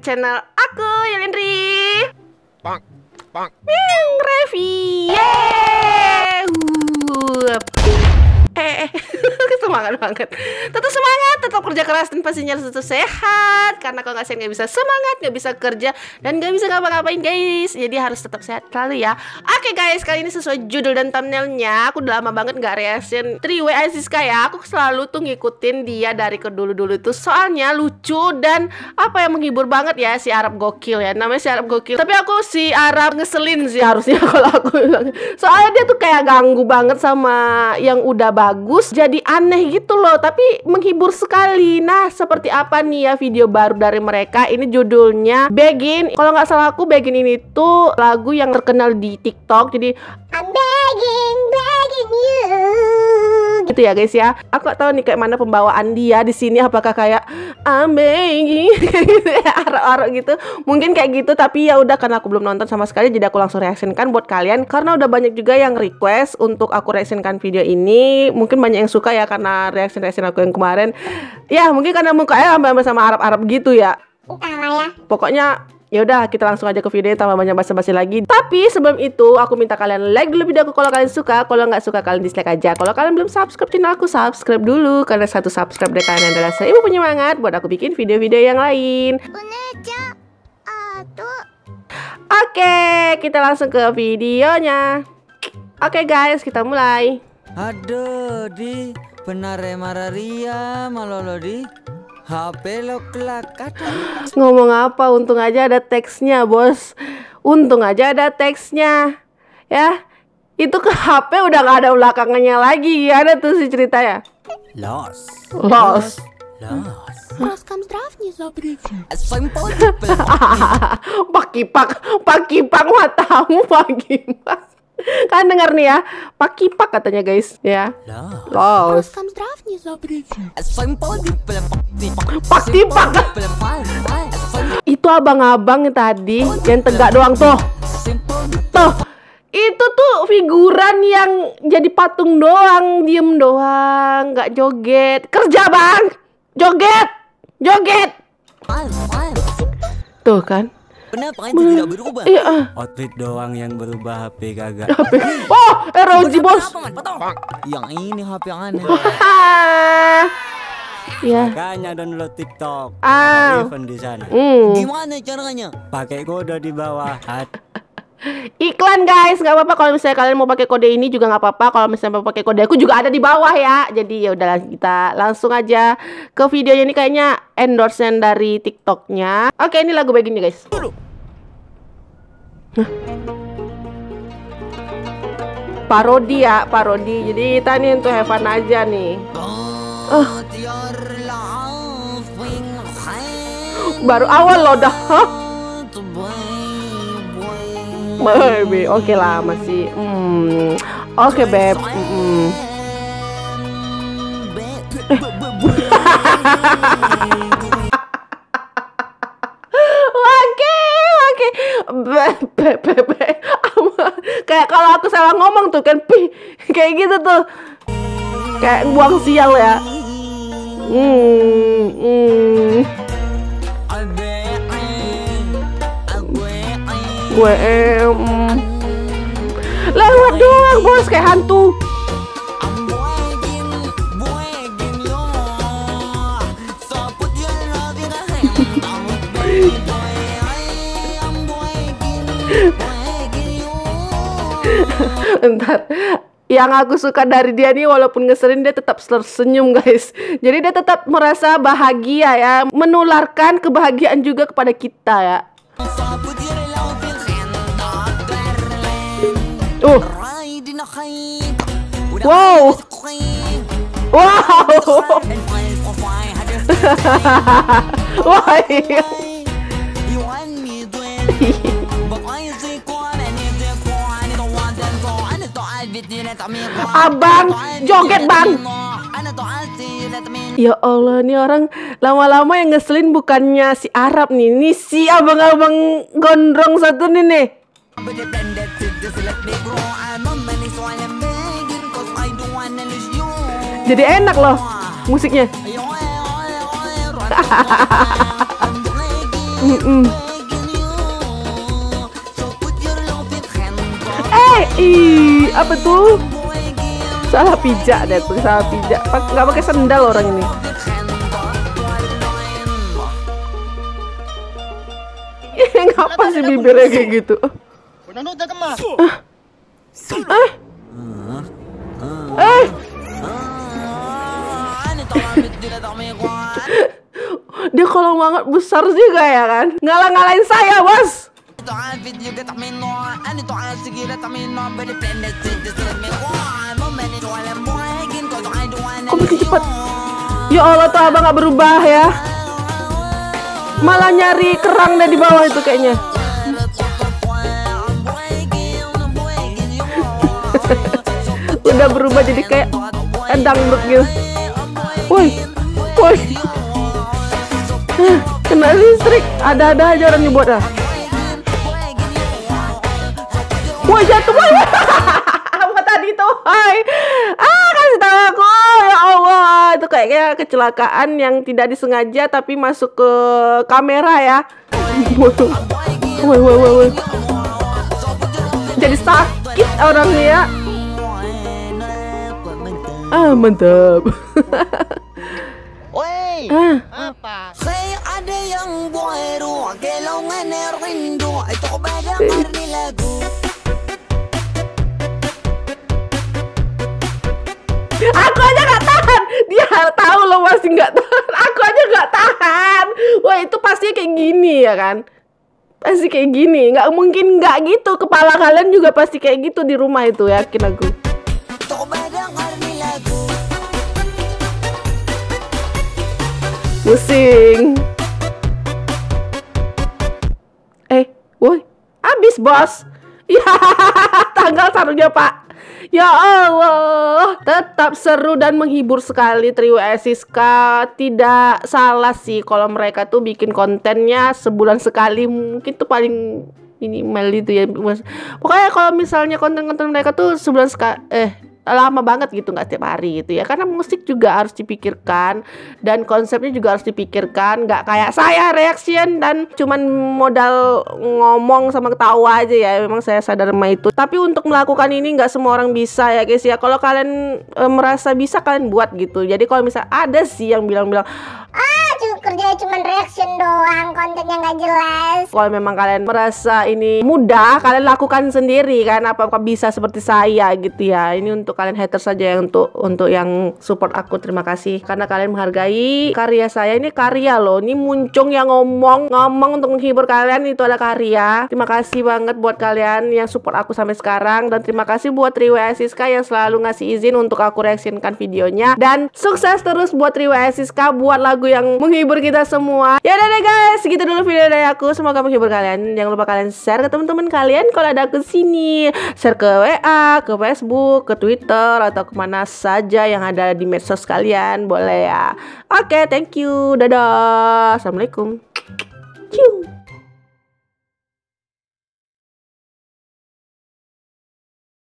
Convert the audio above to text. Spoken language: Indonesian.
channel aku, Yelindri. Bang. Revi. Yeay. Semangat banget. Tetap semangat, tetap kerja keras dan pastinya harus tetap sehat. Karena kalau nggak sehat nggak bisa semangat, nggak bisa kerja dan nggak bisa ngapa-ngapain guys. Jadi harus tetap sehat selalu ya. Oke guys, kali ini sesuai judul dan thumbnailnya, aku udah lama banget nggak reaction 3W Aziska ya. Aku selalu tuh ngikutin dia dari ke dulu-dulu tuh. Soalnya lucu dan apa yang menghibur banget ya, si Arab gokil ya. Namanya si Arab gokil. Tapi aku si Arab ngeselin sih harusnya kalau aku bilang. Soalnya dia tuh kayak ganggu banget sama yang udah bagus, jadi aneh gitu loh, tapi menghibur sekali. Nah, seperti apa nih ya video baru dari mereka? Ini judulnya Begin. Kalau nggak salah aku, Begin ini tuh lagu yang terkenal di TikTok. Jadi I'm begging you gitu ya guys ya. Aku gak tahu nih kayak mana pembawaan dia di sini, apakah kayak I'm begging gitu ya, arok-arok gitu. Mungkin kayak gitu, tapi ya udah, karena aku belum nonton sama sekali, jadi aku langsung reactionkan buat kalian. Karena udah banyak juga yang request untuk aku reactionkan video ini. Mungkin banyak yang suka ya karena reaction aku yang kemarin. Ya mungkin karena mukanya sama Arab-Arab gitu ya. Pokoknya ya udah, kita langsung aja ke video tanpa banyak basa-basi lagi. Tapi sebelum itu aku minta kalian like dulu video aku kalau kalian suka. Kalau nggak suka kalian dislike aja. Kalau kalian belum subscribe channel aku, subscribe dulu, karena satu subscribe dari kalian adalah 1000 penyemangat buat aku bikin video-video yang lain. Oke, kita langsung ke videonya. Oke guys, kita mulai. Aduh di penare mararia malolo di HP lo kelak. Ngomong apa? Untung aja ada teksnya, bos. Untung aja ada teksnya. Ya, itu ke HP udah gak ada belakangannya lagi. Ada tuh si ceritanya. Lost. Pak Kipak matamu Pak Kipak. Kan dengar nih ya, Pak Kipak katanya guys ya. Lost. Pak Kipak. Itu abang-abang tadi yang tegak doang tuh. Tuh. Itu tuh figuran yang jadi patung doang, diem doang, nggak joget. Kerja bang, joget. Tuh kan. Kenapa kan tidak berubah? Iya. Outfit doang yang berubah, HP kagak. Oh, ROG bos. Yang ini HP yang aneh. Ya. Makanya download TikTok. Ah. Event di sana. Gimana caranya? Pakai kode di bawah. Iklan guys, nggak apa-apa kalau misalnya kalian mau pakai kode ini juga nggak apa-apa. Kalau misalnya mau pakai kode aku juga ada di bawah ya. Jadi ya udahlah, kita langsung aja ke videonya. Ini kayaknya endorsement dari TikToknya. Oke, ini lagu Begin nih guys. Parodi ya, parodi. Jadi kita nih untuk have fun aja nih. Baru awal loh dah. Baby, oke lah masih. Oke beb. Oke. Kayak kalau aku salah ngomong tuh kan, kayak gitu tuh. Kayak buang sial ya. Gue lewat doang bos, kayak hantu. Entar, yang aku suka dari dia nih, walaupun ngeselin dia tetap tersenyum guys. Jadi dia tetap merasa bahagia ya, menularkan kebahagiaan juga kepada kita ya. Wow. Wah, iya. Abang, joget bang. Ya Allah, nih orang lama-lama yang ngeselin bukannya si Arab nih. Ini si abang-abang gondrong satu nih. Jadi enak loh musiknya. Apa tuh? Salah pijak deh tuh, salah pijak. Nggak pakai sendal orang ini. Ngapa sih bibirnya kayak gitu? Dia kalau banget besar juga ya kan? Ngalah-ngalahin saya, bos. Kok makin cepat? Ya Allah, tuh abang gak berubah ya. Malah nyari kerang dari bawah itu kayaknya. Udah berubah jadi kayak dangdut gitu. Woi, woi. Kena listrik. Ada-ada aja orang nyebut dah. Woi, jatuh, woi. Apa tadi tuh? Hai. Kasih tahu aku. Ya Allah, itu kayaknya kecelakaan yang tidak disengaja tapi masuk ke kamera ya. Woi, woi, woi, woi. Jadi sakit orangnya ya. Mantap. Woi, apa? Saya ada yang boero, gelongan rindu, itu kebadangan ni lagu. Aku aja gak tahan. Dia tahu lo masih gak tahan. Aku aja gak tahan. Wah, itu pasti kayak gini ya kan? Pasti kayak gini. Nggak mungkin nggak gitu. Kepala kalian juga pasti kayak gitu di rumah itu, yakin aku. Pusing. Woi, habis bos. Ya, tanggal satunya Pak. Ya Allah, tetap seru dan menghibur sekali Trio Siska. Tidak salah sih kalau mereka tuh bikin kontennya sebulan sekali, mungkin tuh paling minimal itu ya. Pokoknya kalau misalnya konten-konten mereka tuh sebulan sekali, lama banget gitu, nggak tiap hari gitu ya, karena musik juga harus dipikirkan dan konsepnya juga harus dipikirkan, nggak kayak saya reaction dan cuman modal ngomong sama ketawa aja ya. Memang saya sadar sama itu, tapi untuk melakukan ini nggak semua orang bisa ya guys ya. Kalau kalian merasa bisa, kalian buat gitu. Jadi kalau misalnya ada sih yang bilang-bilang kerjanya cuma reaction doang, kontennya nggak jelas. Kalau memang kalian merasa ini mudah, kalian lakukan sendiri kan. Apakah bisa seperti saya gitu ya. Ini untuk kalian haters saja, yang untuk yang support aku, terima kasih karena kalian menghargai karya saya. Ini karya loh, ini muncung yang ngomong untuk menghibur kalian, itu adalah karya. Terima kasih banget buat kalian yang support aku sampai sekarang, dan terima kasih buat Trio Siska yang selalu ngasih izin untuk aku reaksikan videonya. Dan sukses terus buat Trio Siska buat lagu yang menghibur kita semua. Ya udah deh guys, segitu dulu video dari aku. Semoga menghibur kalian. Jangan lupa kalian share ke teman-teman kalian kalau ada aku sini. Share ke WA, ke Facebook, ke Twitter, atau kemana saja yang ada di medsos kalian. Boleh ya. Oke, thank you. Dadah. Assalamualaikum.